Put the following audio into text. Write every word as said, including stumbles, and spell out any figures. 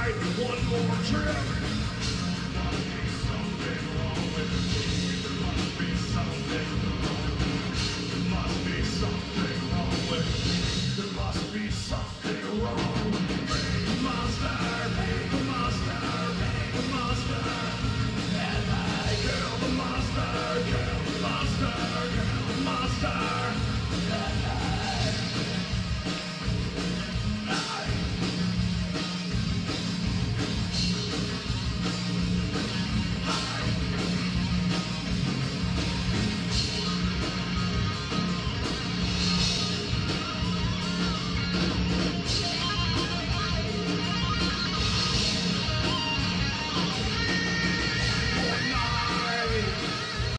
try one more trip. There must be something wrong with, there must be something wrong.